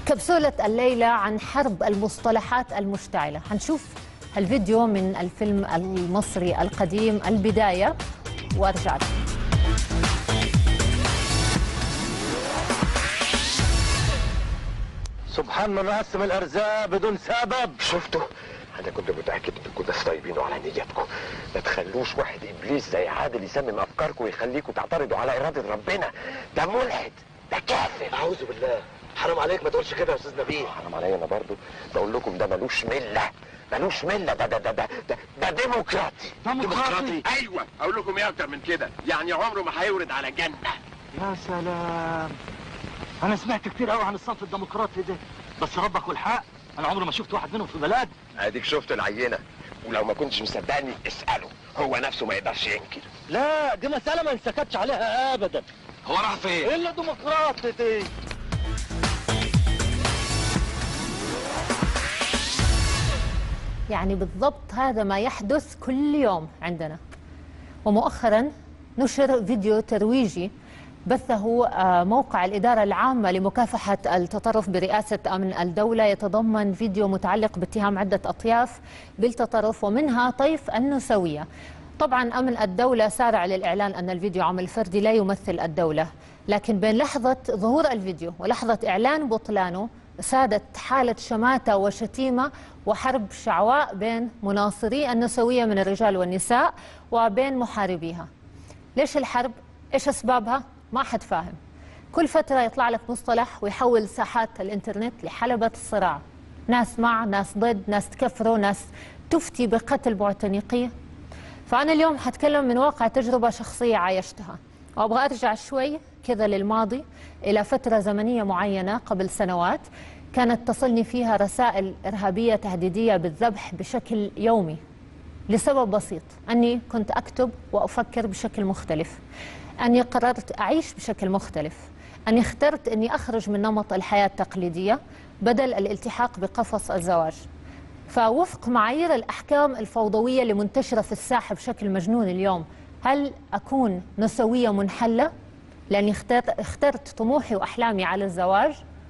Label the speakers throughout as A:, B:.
A: كبسولة الليلة عن حرب المصطلحات المشتعلة. هنشوف الفيديو من الفيلم المصري القديم البداية وارجع لك.
B: سبحان من قسم الارزاق بدون سبب.
C: شفتوا؟ انا كنت متاكد انكم ناس طيبين وعلى نيتكم. ما تخلوش واحد ابليس زي عادل يسمم افكاركم ويخليكم تعترضوا على اراده ربنا. ده ملحد، ده كافر.
B: اعوذ بالله، حرام عليك ما تقولش كده يا استاذ نبيل.
C: حرام عليا انا برضو بقول لكم ده ملوش مله، ملوش مله. ده ديمقراطي.
B: ديمقراطي؟
C: ايوه، اقول لكم ايه اكتر من كده؟ يعني عمره ما هيورد على جنه.
B: يا سلام، انا سمعت كتير قوي عن الصنف الديمقراطي ده، بس ربك والحق انا عمري ما شفت واحد منهم في بلد.
C: اديك شفت العينه، ولو ما كنتش مصدقني اساله، هو نفسه ما يقدرش ينكر.
B: لا، دي مساله ما انسكتش عليها ابدا.
C: هو راح فين؟
B: الا ديمقراطي دي.
A: يعني بالضبط هذا ما يحدث كل يوم عندنا. ومؤخرا نشر فيديو ترويجي بثه موقع الإدارة العامة لمكافحة التطرف برئاسة أمن الدولة، يتضمن فيديو متعلق باتهام عدة أطياف بالتطرف ومنها طيف النسوية. طبعا أمن الدولة سارع للإعلان أن الفيديو عمل فردي لا يمثل الدولة، لكن بين لحظة ظهور الفيديو ولحظة إعلان بطلانه سادت حالة شماتة وشتيمة وحرب شعواء بين مناصري النسوية من الرجال والنساء وبين محاربيها. ليش الحرب؟ إيش أسبابها؟ ما حد فاهم. كل فترة يطلع لك مصطلح ويحول ساحات الإنترنت لحلبة الصراع، ناس مع، ناس ضد، ناس تكفروا، ناس تفتي بقتل معتنقيه. فأنا اليوم حتكلم من واقع تجربة شخصية عايشتها، وأبغى أرجع شوي كذا للماضي إلى فترة زمنية معينة قبل سنوات كانت تصلني فيها رسائل إرهابية تهديدية بالذبح بشكل يومي، لسبب بسيط، أني كنت أكتب وأفكر بشكل مختلف، أني قررت أعيش بشكل مختلف، أني اخترت أني أخرج من نمط الحياة التقليدية بدل الالتحاق بقفص الزواج. فوفق معايير الأحكام الفوضوية اللي منتشرة في الساحة بشكل مجنون اليوم، هل أكون نسوية منحلة لأني اخترت طموحي وأحلامي على الزواج؟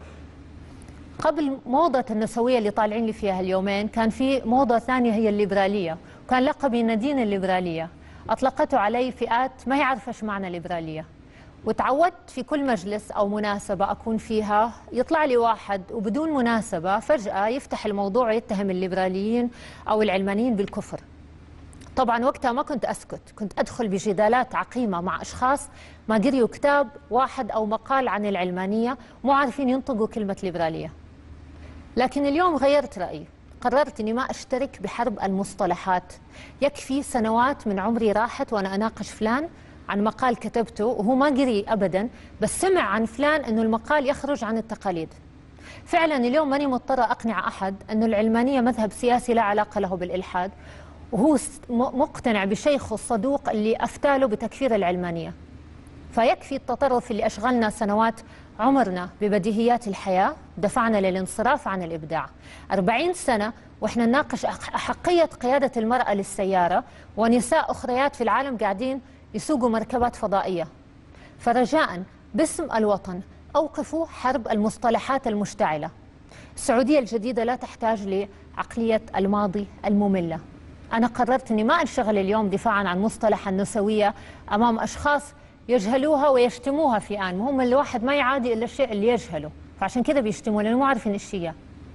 A: قبل موضة النسوية اللي طالعين لي فيها اليومين كان في موضة ثانية هي الليبرالية، وكان لقبي نادين الليبرالية. أطلقته علي فئات ما يعرف إيش معنى ليبرالية، وتعودت في كل مجلس أو مناسبة أكون فيها يطلع لي واحد وبدون مناسبة فجأة يفتح الموضوع ويتهم الليبراليين أو العلمانيين بالكفر. طبعا وقتها ما كنت أسكت، كنت أدخل بجدالات عقيمة مع أشخاص ما قريوا كتاب واحد أو مقال عن العلمانية، مو عارفين ينطقوا كلمة ليبرالية. لكن اليوم غيرت رأيي، قررت أني ما أشترك بحرب المصطلحات. يكفي سنوات من عمري راحت وأنا أناقش فلان عن مقال كتبته وهو ما قري أبدا، بس سمع عن فلان أنه المقال يخرج عن التقاليد. فعلا اليوم ماني مضطرة أقنع أحد أنه العلمانية مذهب سياسي لا علاقة له بالإلحاد، وهو مقتنع بشيخه الصدوق اللي أفتاله بتكفير العلمانية. فيكفي التطرف اللي أشغلنا سنوات عمرنا ببديهيات الحياة، دفعنا للانصراف عن الإبداع. 40 سنة وإحنا نناقش أحقية قيادة المرأة للسيارة، ونساء أخريات في العالم قاعدين يسوقوا مركبات فضائية. فرجاء باسم الوطن أوقفوا حرب المصطلحات المشتعلة. السعودية الجديدة لا تحتاج لعقلية الماضي المملة. أنا قررت أني ما أنشغل اليوم دفاعا عن مصطلح النسوية أمام أشخاص يجهلوها ويشتموها في آن. هم الواحد ما يعادي إلا الشيء اللي يجهله، فعشان كذا بيشتموا لأنه مو عارفين إيش هي.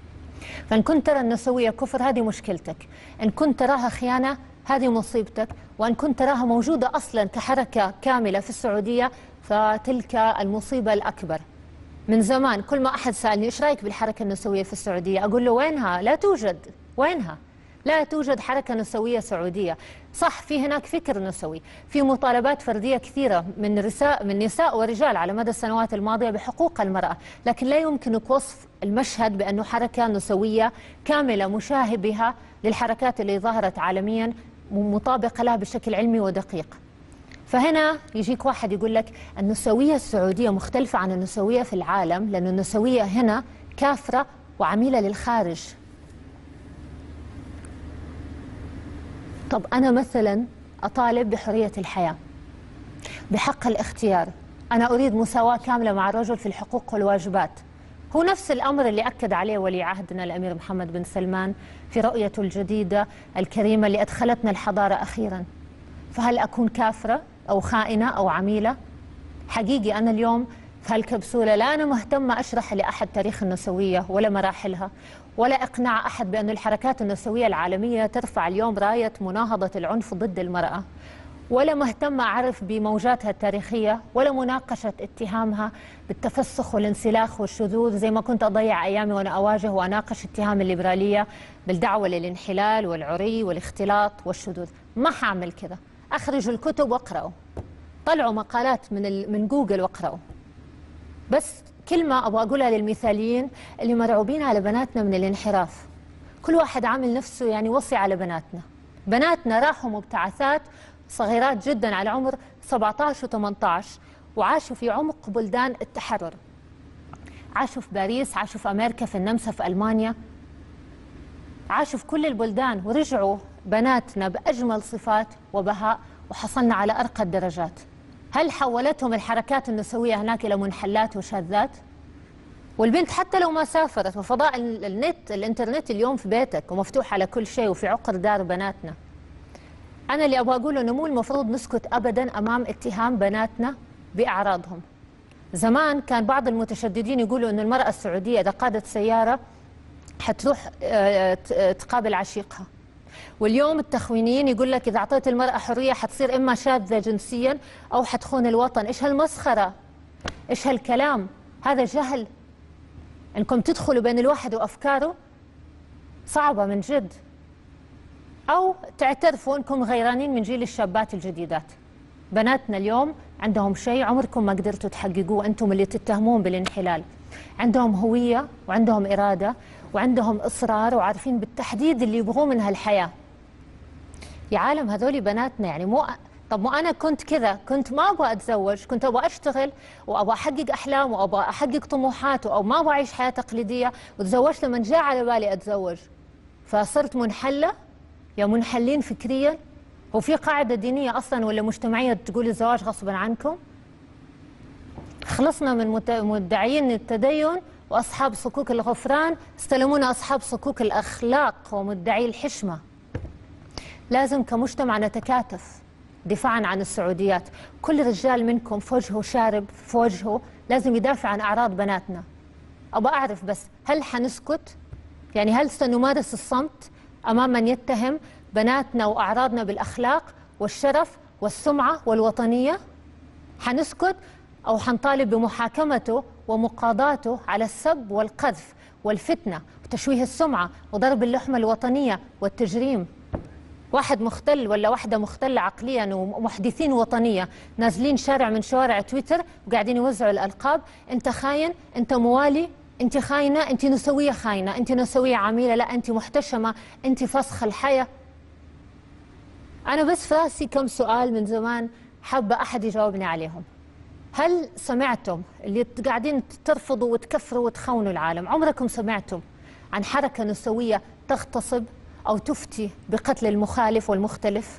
A: فإن كنت ترى النسوية كفر هذه مشكلتك، إن كنت تراها خيانة هذه مصيبتك، وإن كنت تراها موجودة أصلا كحركة كاملة في السعودية فتلك المصيبة الأكبر. من زمان كل ما أحد سألني إيش رأيك بالحركة النسوية في السعودية أقول له وينها؟ لا توجد. وينها؟ لا توجد حركة نسوية سعودية. صح، في هناك فكر نسوي، في مطالبات فردية كثيرة من نساء ورجال على مدى السنوات الماضية بحقوق المرأة، لكن لا يمكنك وصف المشهد بأنه حركة نسوية كاملة مشابهة للحركات اللي ظهرت عالميا مطابقة لها بشكل علمي ودقيق. فهنا يجيك واحد يقول لك النسوية السعودية مختلفة عن النسوية في العالم، لأن النسوية هنا كافرة وعميلة للخارج. طب أنا مثلا أطالب بحرية الحياة، بحق الاختيار، أنا أريد مساواة كاملة مع الرجل في الحقوق والواجبات. هو نفس الأمر اللي أكد عليه ولي عهدنا الأمير محمد بن سلمان في رؤيته الجديدة الكريمة اللي أدخلتنا الحضارة أخيراً. فهل أكون كافرة أو خائنة أو عميلة؟ حقيقي أنا اليوم في هالكبسولة لا أنا مهتمة أشرح لأحد تاريخ النسوية ولا مراحلها، ولا إقناع أحد بأن الحركات النسوية العالمية ترفع اليوم راية مناهضة العنف ضد المرأة، ولا مهتمة أعرف بموجاتها التاريخية، ولا مناقشة اتهامها بالتفسخ والانسلاخ والشذوذ زي ما كنت أضيع أيامي وأنا أواجه وأناقش اتهام الليبرالية بالدعوة للانحلال والعري والاختلاط والشذوذ. ما حعمل كذا. أخرجوا الكتب واقرأوا، طلعوا مقالات من جوجل واقرأوا. بس كلمة أبغى أقولها للمثاليين اللي مرعوبين على بناتنا من الانحراف. كل واحد عامل نفسه يعني وصي على بناتنا. بناتنا راحوا مبتعثات صغيرات جدا على عمر 17 و18 وعاشوا في عمق بلدان التحرر. عاشوا في باريس، عاشوا في أمريكا، في النمسا، في ألمانيا، عاشوا في كل البلدان، ورجعوا بناتنا بأجمل صفات وبهاء وحصلنا على أرقى الدرجات. هل حولتهم الحركات النسوية هناك إلى منحلات وشاذات؟ والبنت حتى لو ما سافرت وفضاء الإنترنت اليوم في بيتك ومفتوح على كل شيء وفي عقر دار بناتنا. أنا اللي أبغى أقوله إنه مو المفروض نسكت أبداً أمام اتهام بناتنا بأعراضهم. زمان كان بعض المتشددين يقولوا إن المرأة السعودية إذا قادت سيارة حتروح تقابل عشيقها، واليوم التخوينيين يقول لك إذا أعطيت المرأة حرية حتصير إما شاذة جنسياً أو حتخون الوطن. إيش هالمسخرة؟ إيش هالكلام؟ هذا جهل. إنكم تدخلوا بين الواحد وأفكاره صعبة من جد، أو تعترفوا أنكم غيرانين من جيل الشابات الجديدات. بناتنا اليوم عندهم شيء عمركم ما قدرتوا تحققوه، أنتم اللي تتهمون بالانحلال. عندهم هوية وعندهم إرادة وعندهم إصرار وعارفين بالتحديد اللي يبغوه من هالحياة. يا عالم هذولي بناتنا يعني طب أنا كنت كذا، كنت ما أبغى أتزوج، كنت أبغى أشتغل وأبغى أحقق أحلام وأبغى أحقق طموحات أو ما أبغى أعيش حياة تقليدية، وتزوجت لما جاء على بالي أتزوج فصرت منحلة. يا منحلين فكريا. هو في قاعدة دينية أصلا ولا مجتمعية تقول الزواج غصبا عنكم؟ خلصنا من مدعيين التدين وأصحاب صكوك الغفران، استلمونا أصحاب صكوك الأخلاق ومدعي الحشمة. لازم كمجتمع نتكاتف دفاعا عن السعوديات. كل رجال منكم في وجهه شارب في وجهه لازم يدافع عن أعراض بناتنا. أبغى أعرف بس هل حنسكت؟ يعني هل سنمارس الصمت أمام من يتهم بناتنا وأعراضنا بالأخلاق والشرف والسمعة والوطنية؟ حنسكت أو حنطالب بمحاكمته ومقاضاته على السب والقذف والفتنة وتشويه السمعة وضرب اللحمة الوطنية والتجريم؟ واحد مختل ولا واحدة مختلة عقليا ومحدثين وطنية نازلين شارع من شوارع تويتر وقاعدين يوزعوا الألقاب: أنت خاين، أنت موالي، أنت خاينة، أنت نسوية خاينة، أنت نسوية عميلة، لا أنت محتشمة، أنت فسخ الحياة. أنا بس في راسي كم سؤال من زمان حابة أحد يجاوبني عليهم. هل سمعتم اللي قاعدين ترفضوا وتكفروا وتخونوا العالم، عمركم سمعتم عن حركة نسوية تغتصب أو تفتي بقتل المخالف والمختلف؟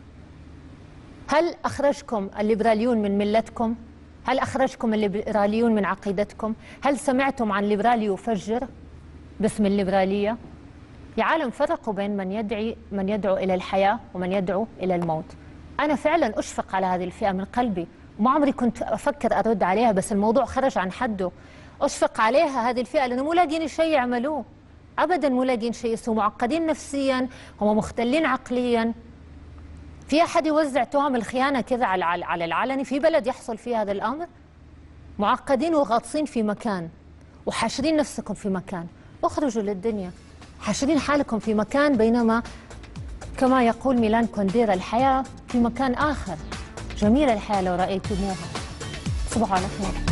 A: هل أخرجكم الليبراليون من ملتكم؟ هل أخرجكم الليبراليون من عقيدتكم؟ هل سمعتم عن ليبرالي يفجر باسم الليبرالية؟ يا عالم فرقوا بين من يدعو إلى الحياة ومن يدعو إلى الموت. أنا فعلا أشفق على هذه الفئة من قلبي، وما عمري كنت أفكر أرد عليها، بس الموضوع خرج عن حده. أشفق عليها هذه الفئة لأنه مو لاقين شيء يعملوه أبدا، مو لاقين شيء يسووا، معقدين نفسيا، هم مختلين عقليا. في أحد يوزع تهم الخيانة كذا على العلني في بلد يحصل فيه هذا الأمر؟ معقدين وغاطسين في مكان وحاشرين نفسكم في مكان. اخرجوا للدنيا، حاشرين حالكم في مكان، بينما كما يقول ميلان كونديرا الحياة في مكان آخر. جميلة الحياة لو رأيتموها. تصبحوا على خير.